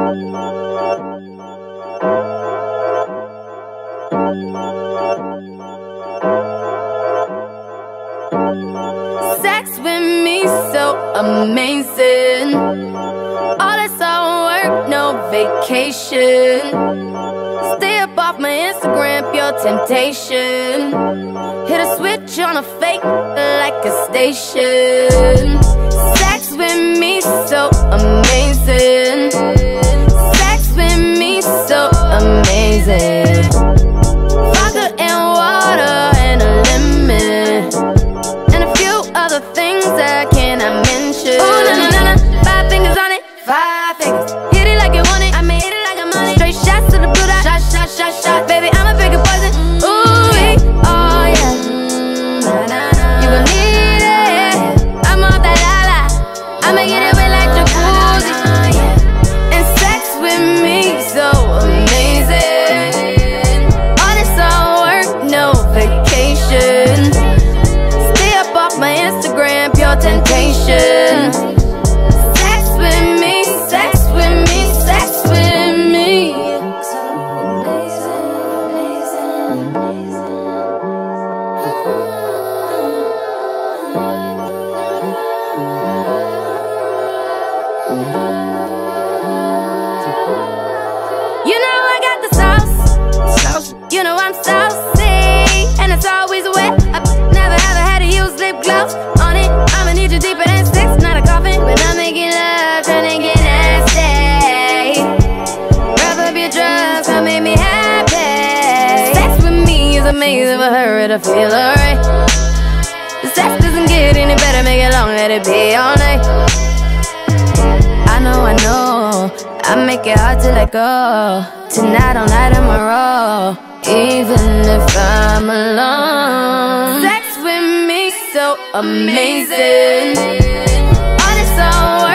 Sex with me so amazing. All this all work, no vacation. Stay up off my Instagram, pure temptation. Hit a switch on a fake like a station. Sex with me so amazing. Sex with me so amazing. Vodka and water and a lemon, and a few other things I cannot mention. Oh, na na na na, 5 fingers on it, 5 fingers. Hit it like you want it, I made it like I'm on it. Straight shots to the blue dot, shot, shot, shot, shot. Baby, I'm a bigger poison. Ooh, oh yeah. You gon' need it. I'm off that la-la, I'ma get it wet like jacuzzi. And sex with me so amazing. All this all work, no vacation. Stay up off my Instagram, pure temptation. Sex with me, sex with me, sex with me. You know I got the sauce. You know I'm saucy, and it's always wet. I never ever had to use lip gloss on it. I'ma need you deeper than 6, not a coffin. When I'm making love, tryna get nasty. Rub up your drugs, come make me happy. Sex with me is amazing for her to feel alright. The sex doesn't get any better, make it long, let it be all night. I know, I make it hard to let go. Tonight all night I'm a roll, even if I'm alone. Sex with me so amazing. All this all